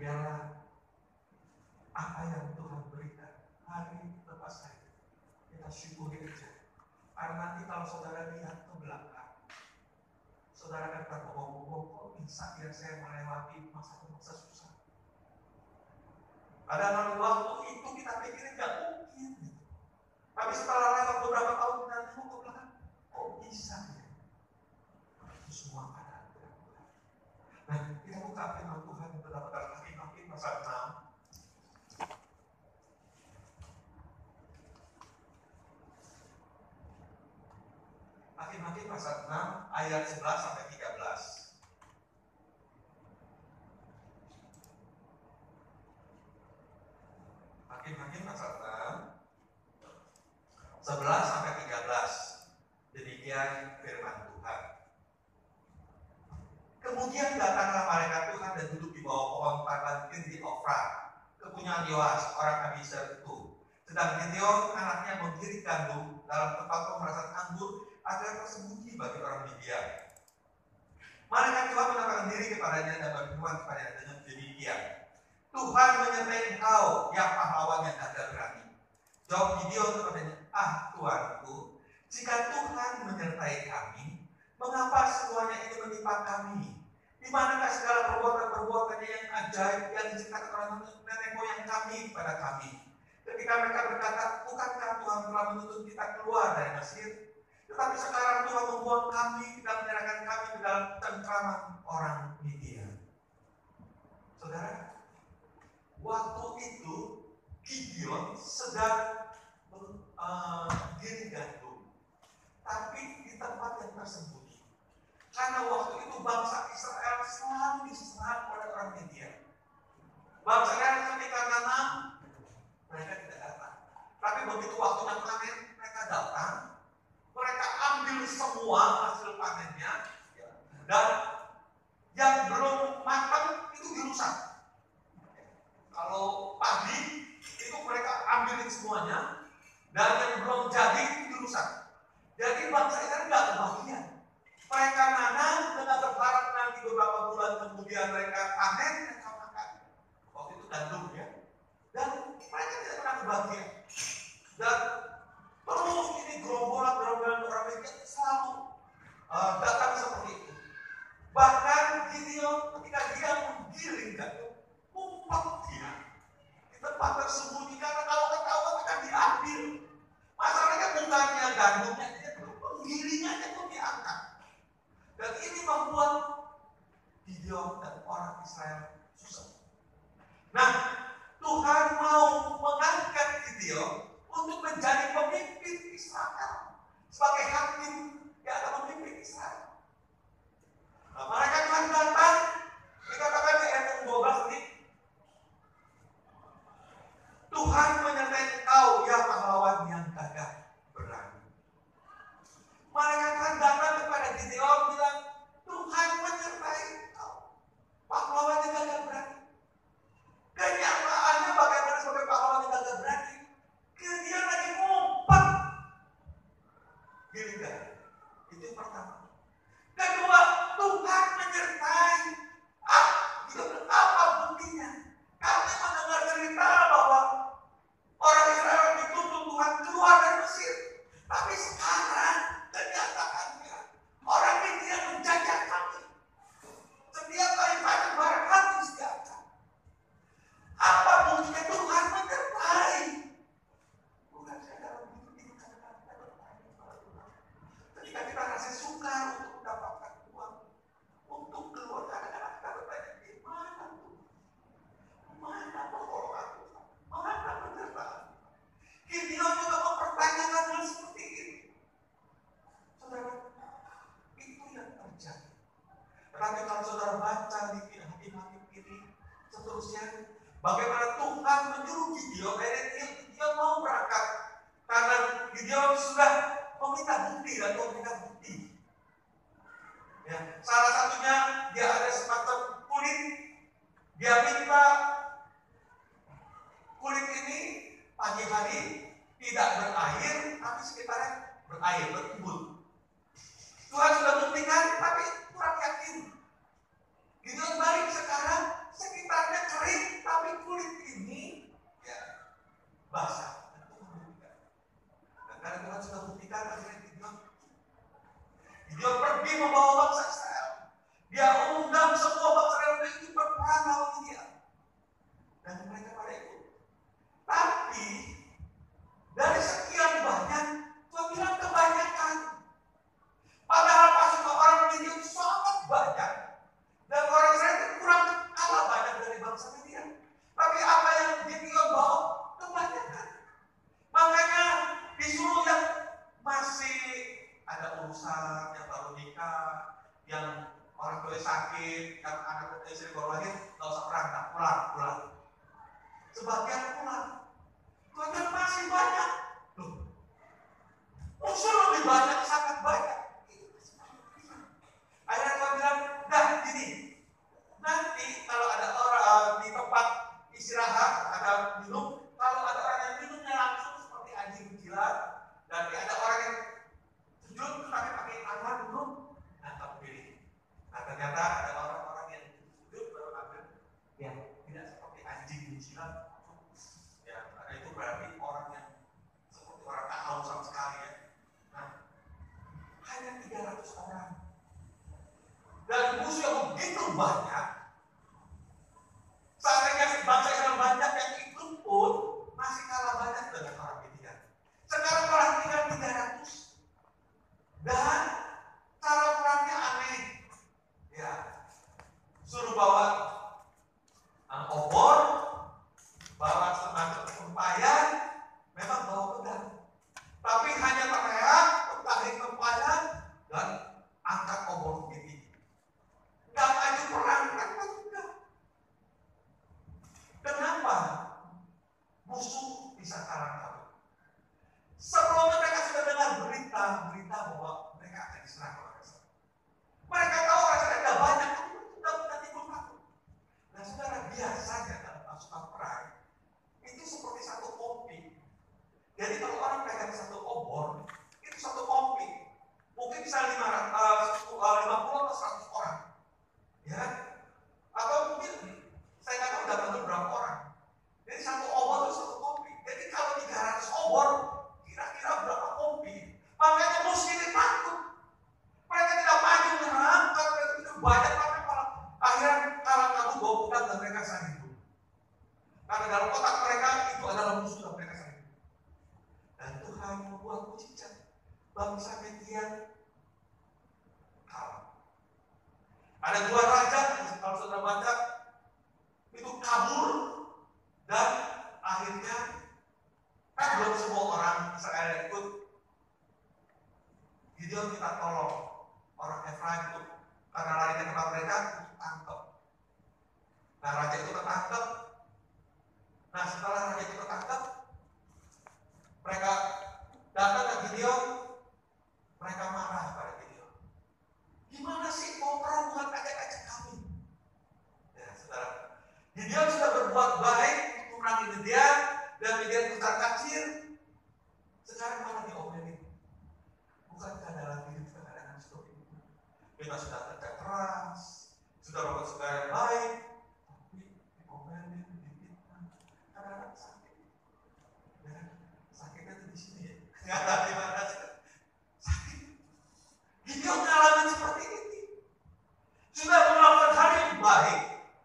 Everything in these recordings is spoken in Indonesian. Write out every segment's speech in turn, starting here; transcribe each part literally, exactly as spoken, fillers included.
biarlah apa yang Tuhan berikan hari lepas hari kita syukuri aja. Karena nanti kalau saudara lihat ke belakang, saudara akan terbohong-bohong, kok bisa ya saya melewati masa-masa susah. Padahal waktu itu kita pikirin gak mungkin gitu. Tapi setelah lewat beberapa tahun kita tengok ke belakang, kok bisa ya? Itu semua ada. Nah, kita buka firman Tuhan yang terdapat dalam Hakim-Hakim pasal enam. Hakim-Hakim pasal enam ayat sebelas sampai tiga belas. Hakim-Hakim pasal enam sebelas sampai tiga belas. Demikian firman Tuhan. Kemudian datanglah malaikat Tuhan dan duduk di bawah pohon tabankin di Ofra, kepunyaan Yoas orang Abiezer itu. Sedang Gideon anaknya menggiring gandum dalam tempat pemerasan anggur agar tersembunyi bagi orang Midian. Malaikat Tuhan menampakkan diri kepadanya dan berfirman kepadanya dengan demikian, Tuhan menyertai engkau, yang pahlawan yang gagah berani. Jawab Gideon kepadanya, ah Tuanku, jika Tuhan menyertai kami, mengapa semuanya ini menimpa kami? Di manakah segala perbuatan-perbuatannya yang ajaib yang diceritakan oleh nenek moyang kami kepada kami? Ketika mereka berkata, bukankah Tuhan telah menuntut kita keluar dari Mesir? Tetapi sekarang Tuhan membuang kami dan menyerahkan kami ke dalam cengkraman orang Midian. Saudara, waktu itu Gideon sedang menggiring gandum, tapi di tempat yang tersembunyi. Karena waktu itu bangsa Israel selalu diserang oleh orang Midian. Bangsa Israel ketika nanam, mereka tidak datang. Tapi begitu waktunya panen, mereka datang. Mereka ambil semua hasil panennya, dan yang belum matang itu dirusak. Kalau padi itu mereka ambilin semuanya, dan yang belum jadi itu dirusak. Jadi bangsa Israel tidak kebagian. Mereka nanam dengan berharap nanti beberapa bulan kemudian mereka panen, mereka makan. Waktu itu gandum ya. Dan mereka tidak pernah kebagian. Dan terus ini gerombolan-gerombolan orang Midian selalu uh, datang seperti itu. Bahkan Gideon ketika dia menggiring gandum, ngumpet dia di tempat tersembunyi karena kalau ketahuan akan diambil. Masalahnya bukannya gandumnya, penggiringnya itu diangkat. Dan ini membuat Gideon dan orang Israel susah. Nah, Tuhan mau mengangkat Gideon untuk menjadi pemimpin Israel, sebagai hakim yang akan memimpin Israel. Nah, mereka Tuhan datang, dikatakan di ayat dua belas ini, Tuhan menyertai engkau, ya pahlawan yang gagah berani. Mereka Tuhan datang kepada Gideon bilang, Tuhan menyertai engkau, pahlawan yang gagah berani. Kenyataannya bagaimana sebagai pahlawan yang gagah berani? Dia lagi ngumpet di lidah. Itu yang pertama. Kedua, Tuhan menyertai. Ah, itu apa buktinya? Kami mendengar cerita bahwa orang Israel dituntut Tuhan keluar dari Mesir. Tapi sekarang kenyataannya orang Midian menjajah kami. Setiap kali panen barang habis diangkat. Apa buktinya Tuhan menyertai? Bukan saya dalam hidup ini kadang-kadang kita bertanya kepada Tuhan. Ketika kita rasa sukar untuk mendapatkan uang, untuk keluar, kadang-kadang kita bertanya, di mana Tuhan? Mana pertolongan Tuhan? Mana penyertaan? Gideon juga mempertanyakan hal seperti ini. Saudara, itu yang terjadi. Tetapi kalau saudara baca di Hakim-Hakim ini, seterusnya, bagaimana Tuhan menyuruh Gideon, akhirnya Gideon mau berangkat. Karena Gideon sudah meminta bukti dan memberikan bukti. Ya, salah satunya dia ada semacam kulit. Dia minta kulit ini pagi hari tidak berair, tapi sekitarnya berair, berembun. Tuhan sudah buktikan, tapi kurang yakin. Gideon balik sekarang, sekitarnya kering. pergi membawa bangsa Israel. Dia undang semua bangsa Israel untuk ikut berperang lawan Midian. Dan mereka pada ikut. Tapi dari sekian banyak, Tuhan bilang kebanyakan. Padahal pasukan orang Midian itu sangat banyak. Dan orang Israel itu kurang kalah banyak dari bangsa Midian. Tapi apa yang Gideon bawa kebanyakan. Makanya disuruh yang masih ada urusan, yang baru nikah, yang orang tua sakit, yang anak istri baru lahir, nggak usah perang, tak pulang, pulang. Sebagian pulang. Tuhan masih banyak. Loh, musuh lebih banyak, sangat banyak. Akhirnya Tuhan bilang, dah gini, nanti kalau ada orang uh, di tempat istirahat, ada minum, kalau ada orang yang minumnya langsung seperti anjing jilat, dan ada orang yang sujud tapi pakai tangan minum, nah kamu pilih. Nah ternyata ada orang-orang yang sujud baru ambil yang tidak seperti anjing jilat. Ya, ada itu berarti orang yang seperti orang tak tahu sama sekali ya. Nah, hanya tiga ratus orang. Dan musuh yang begitu banyak, seandainya bangsa Israel banyak yang ikut pun masih kalah banyak dengan orang Midian. Sekarang orang tinggal tiga ratus. Dan cara perangnya aneh. Ya, suruh bawa uh, obor, bawa semacam tempayan, memang bawa pedang. Tapi hanya teriak, tarik tempayan, dan angkat obor begini. Nggak maju perang, kan enggak. Kenapa musuh bisa kalah kalah? Sebelumnya mereka sudah dengar berita, berita bahwa mereka akan diserang oleh Israel. Mereka tahu orang Israel tidak banyak, tapi sudah tidak timbul takut. Nah, saudara, biasanya dalam pasukan perang itu seperti satu kompi. Jadi kalau orang pegang satu obor, itu satu kompi. Mungkin bisa lima puluh atau seratus orang. Ya, atau mungkin saya nggak tahu dapat berapa orang. Jadi satu obor itu satu kompi. Jadi kalau tiga ratus obor, kira-kira berapa kompi? Makanya musuh ini takut. Mereka tidak maju menyerang karena mereka itu banyak banget malah akhirnya kalah kabur bawa pedang dan mereka saling bunuh. Karena dalam otak mereka itu adalah musuh dan mereka saling bunuh. Dan Tuhan membuat mujizat bangsa Midian kalah. Ada dua raja, kalau saudara baca, itu kabur dan akhirnya kan belum semua orang Israel yang ikut. Gideon minta tolong orang Efraim itu karena lari ke tempat mereka tangkap. Nah raja itu tertangkap. Nah setelah raja itu tertangkap, mereka datang ke Gideon, mereka marah pada Gideon. Gimana sih mau perang bukan ajak-ajak kami? Ya saudara, Gideon sudah berbuat baik untuk memerangi Midian dan Midian besar kecil. Sekarang malah diomelin. Bukankah dalam hidup kita kadang-kadang seperti itu? Kita sudah kerja keras, sudah berbuat segala yang baik, tapi diomelin, difitnah, kadang-kadang sakit. Ya, sakitnya itu di sini ya. Nggak tahu di mana sakit. Gideon ngalamin seperti ini. Sudah melakukan hal yang baik,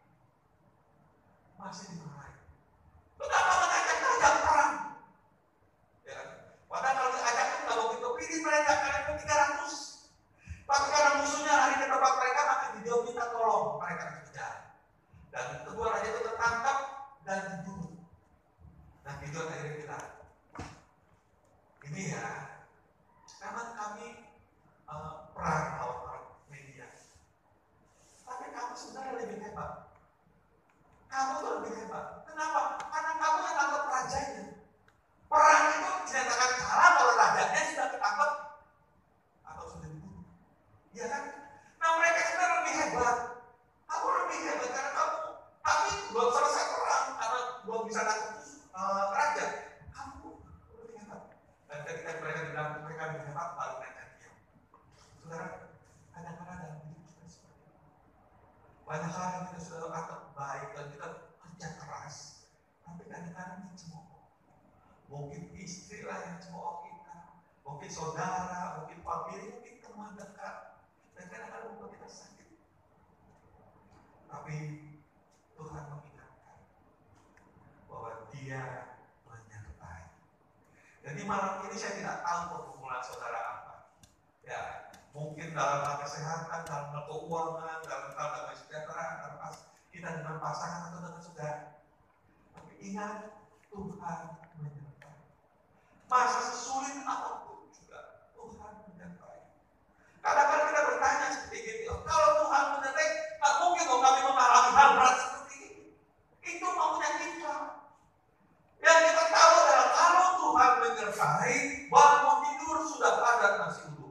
masih dimarahi. Kenapa mengajak-ajak perang? Ya, padahal kalau diajak itu nggak begitu pilih mereka karena itu tiga ratus. Tapi karena musuhnya lari ke tempat mereka, maka Gideon minta tolong mereka dikejar. Dan kedua raja itu tertangkap dan dibunuh. Dan Gideon akhirnya bilang, ini ya, karena kami uh, perang lawan orang Midian. Tapi kamu sebenarnya lebih hebat. Kamu tuh lebih hebat. Kenapa? Karena kamu yang tangkap rajanya. Perang itu dinyatakan kalah kalau rajanya sudah ketangkap atau sudah dibunuh. Iya kan? Nah mereka sebenarnya lebih hebat. Kamu lebih hebat karena kamu, tapi belum selesai perang karena belum bisa tangkap uh, raja. Kamu lebih hebat. Dan ketika mereka bilang mereka lebih hebat, baru mereka diam. Saudara, kadang-kadang dalam hidup kita seperti itu. Banyak hal yang kita sudah anggap baik dan kita kerja keras, tapi kadang-kadang dicemooh. Mungkin istri lah yang cemooh kita, mungkin saudara, mungkin famili, mungkin teman dekat. Dan kadang membuat kita sakit. Tapi Tuhan mengingatkan bahwa Dia menyertai. Jadi malam ini saya tidak tahu pergumulan saudara apa. Ya, mungkin dalam hal kesehatan, dalam hal keuangan, dalam hal damai sejahtera, dalam hal kita dengan pasangan atau dengan saudara. Tapi ingat, Tuhan menyertai. Masa sesulit apapun juga Tuhan menyertai. Kadang-kadang kita bertanya seperti gitu, kalau Tuhan menyertai, tak mungkin dong kami mengalami hal berat seperti ini. Itu maunya kita. Yang kita tahu adalah kalau Tuhan menyertai, bangun tidur sudah ada nasi uduk.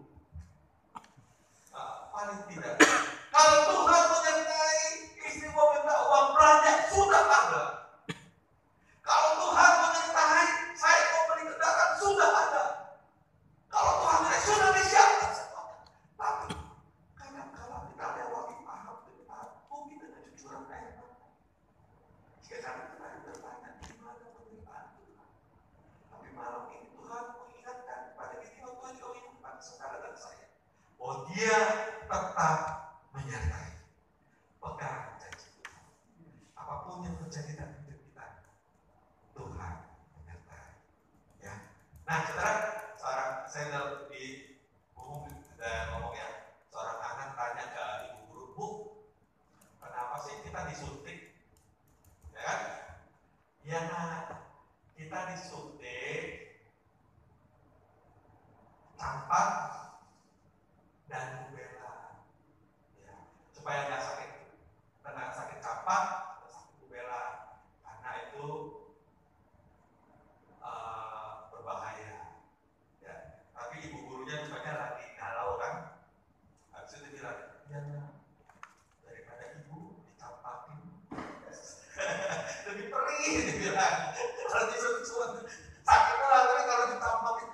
Nah, paling tidak. Kalau Tuhan menyertai, istri mau minta uang belanja sudah ada. Kalau Tuhan menyertai, saya mau beli kendaraan sudah ada. Kalau Tuhan menyertai, sudah disiapkan semuanya. Tapi kadang-kadang kita lewati tahap demi tahap, mungkin dengan cucuran air mata. Jika kami pernah bertanya, di mana penderitaan Tuhan? Tapi malam ini Tuhan mengingatkan kepada kita waktu kehidupan saudara dan saya, bahwa Dia tetap menyertai. Pegang janji Tuhan. Apapun yang terjadi dalam hidup kita, Tuhan menyertai. Ya. Nah, saudara, seorang saya udah di umum dan ngomong ya, seorang anak tanya ke ibu guru, Bu, kenapa sih kita disuntik? Ya kan? Ya, kita disuntik campak dan rubella. Ya, supaya nggak sakit, kena sakit campak, sakit rubella, karena itu uh, berbahaya. Ya, tapi ibu gurunya rupanya lagi galau kan? Habis itu dia bilang, ya daripada ibu dicampakin, lebih perih dia bilang. Kalau disuruh-suruh sakitnya lah, tapi kalau ditampakin,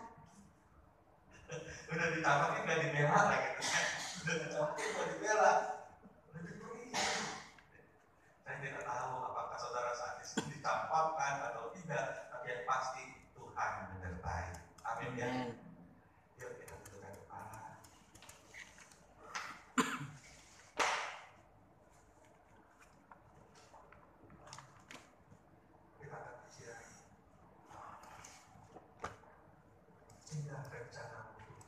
udah ditampakin nggak dibela lagi, udah ditampakin nggak dibela, lebih perih. Saya tidak tahu apakah saudara saat ini ditampakkan atau tidak, tapi yang pasti Tuhan menyertai. Amin ya. Yuk kita tundukkan kepala. Kita akan bicara indah rencana Tuhan.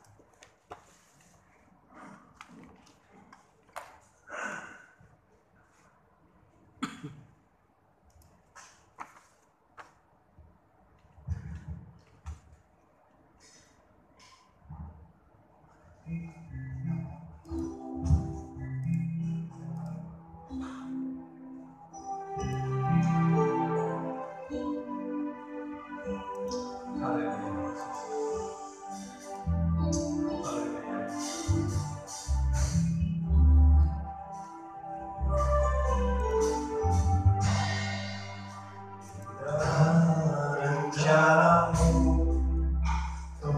Hmm.